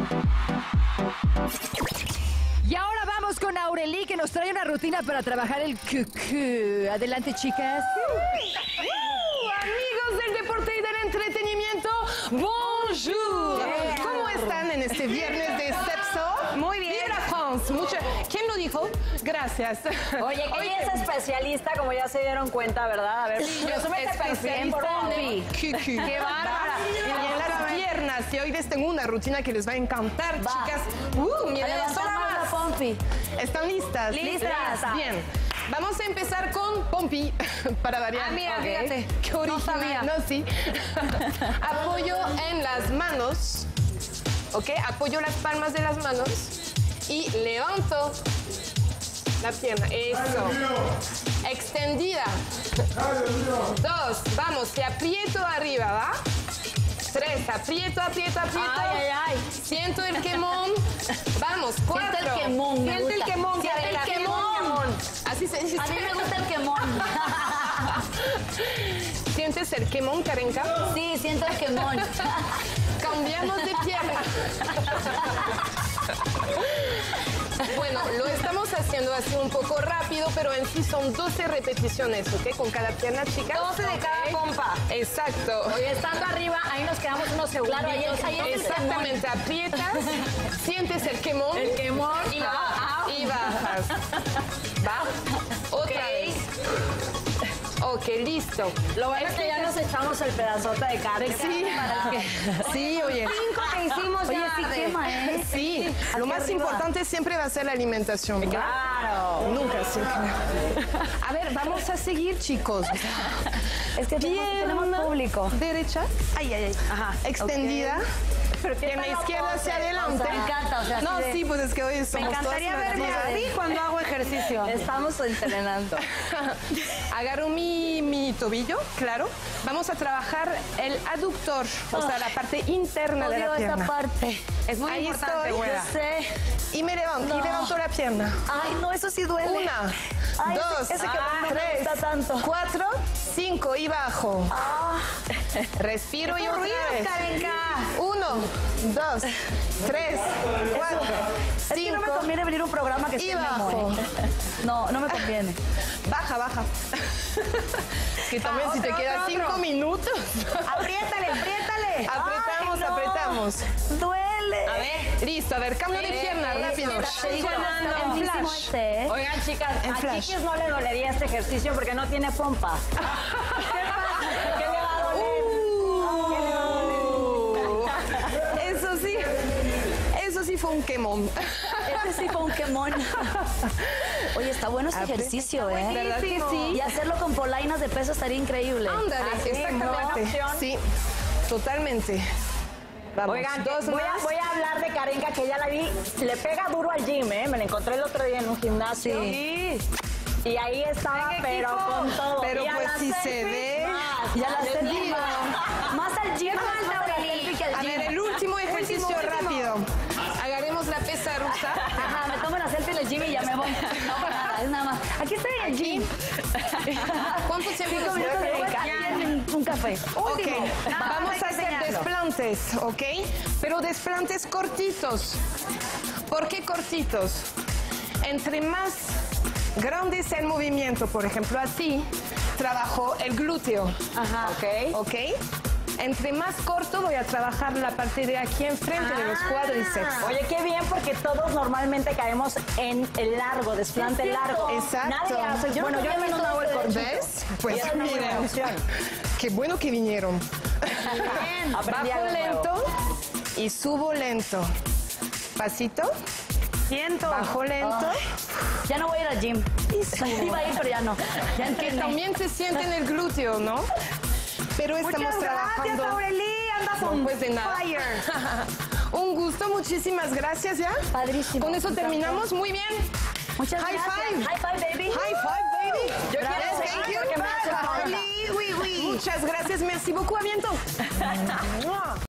Y ahora vamos con Aureli, que nos trae una rutina para trabajar el cucú. Adelante, chicas. Amigos del deporte y del entretenimiento, bonjour. ¿Cómo están en este viernes de sexo? Muy bien. Vive la France. ¿Quién lo dijo? Gracias. Oye, que ella es especialista, como ya se dieron cuenta, ¿verdad? A ver, Yo soy especialista en el cucú. ¡Qué bárbara! Y en las piernas. Y hoy les tengo una rutina que les va a encantar, chicas. Miren, la pompi. ¿Están listas? Listas. Bien. Vamos a empezar con pompi, para variar. Ah, mira, fíjate. Qué original. No sabía. No, sí. Apoyo en las manos, ¿ok? Apoyo las palmas de las manos y levanto la pierna. Eso. Extendida. 2, vamos, te aprieto arriba, ¿va? 3, aprieto. Ay, ay. Siento el quemón. Vamos, 4. Siento el quemón, me Siente el gusta. quemón, Siente el Karenka. quemón. Así se dice. A mí me gusta el quemón. ¿Sientes el quemón, Karenka? Sí, siento el quemón. Cambiamos de pierna. Bueno, lo estamos haciendo así un poco rápido, pero en sí son 12 repeticiones, ¿ok? Con cada pierna, chicas. 12 de cada pompa. Exacto. Oye, estando arriba, ahí nos quedamos unos segundos. Claro, ahí es Exactamente, aprietas, sientes el quemón. el quemón. Y bajas. ¿Va? Otra vez. Ok, listo. Lo bueno es que ya nos echamos el pedazote de carne. Sí, oye. 5 que hicimos Oye, ya. sí quema, ¿eh? Sí, lo más arriba. importante siempre va a ser la alimentación, ¿verdad? Claro. Nunca, siempre. A ver, vamos a seguir, chicos. Es que tenemos público. Derecha. Ay. Ajá. Extendida. Pierna izquierda hacia adelante. Me encanta, o sea, no, así de- sí, pues es que hoy somos Me encantaría todas verme nerviosas. así cuando hago ejercicio. Estamos entrenando. Agarro mi tobillo, claro. Vamos a trabajar el aductor, o sea, la parte interna de la Odio pierna. esa parte. Es muy Ahí importante, estoy, güera. yo sé. Y me levanto, y levanto la pierna. Ay, no, eso sí duele. 1, Ay, 2, ese que no me 3, gusta tanto. 4, 5 y bajo. Respiro y otra vez. Karenka. 1, 2, 3, 4, Es que no me 5. conviene venir a un programa que Y esté bajo. memo, ¿eh? No, no me conviene. Baja. Que también si te quedan 5 minutos. Apriétale. Apretamos. Duele. A ver. Listo, a ver, cambio de pierna, rápido. Te digo, está buenísimo Flash. este, ¿eh? Oigan, chicas, En a flash. Chiquis no le dolería este ejercicio porque no tiene pompa. ¿Qué le va a doler? Eso sí fue un quemón. Ese sí fue un quemón. Oye, está bueno este ejercicio, ¿eh? ¿Verdad que sí? Y hacerlo con polainas de peso estaría increíble. Ándale, Así, exactamente. ¿no? Sí, totalmente. Vamos, Oigan, dos voy más. a hablar de Karenka, que ya la vi, le pega duro al gym, ¿eh? Me la encontré el otro día en un gimnasio. Sí. Y ahí estaba, pero con todo. Pero Y a pues la si se selfie, ve. más. Ya la Les selfie. digo. Más al gym, más al selfie que al A gym. ver, el último ejercicio rápido. Agarremos la pesa rusa. Ajá, me tomo la selfie en el gym y ya me voy. No, nada, es nada más. Aquí estoy en el Aquí. gym. ¿Cuánto tiempo 5 nos minutos queda, después, Karenka? aquí en un café. Ok, Último. vamos a hacer desplantes, ¿ok? Pero desplantes cortitos. ¿Por qué cortitos? Entre más grande es el movimiento, por ejemplo, así, trabajo el glúteo. Ajá. ¿Ok? Entre más corto voy a trabajar la parte de aquí enfrente de los cuádriceps. Oye, qué bien, porque todos normalmente caemos en el largo, desplante largo. Exacto. Nadie hace. Bueno, yo al menos no hago el corte. ¿Ves? Pues Esa es una buena miren, opción. qué bueno que vinieron. Aprendí Bajo algo nuevo. lento y subo lento. Pasito, Siento. bajo lento. Ya no voy a ir al gym. Iba a ir, pero ya no. Ya Que entiendo. también se siente en el glúteo, ¿no? Pero estamos trabajando. Aureli. Andas No, pues de nada. fire. Un gusto, muchísimas gracias, ¿ya? Padrísimo. Con eso terminamos. Muy bien. Muchas High gracias. five. High five, baby. High five, baby. Yo quiero Yes, seguir thank you. porque me hace falta. Muchas gracias. Merci beaucoup. A bientôt.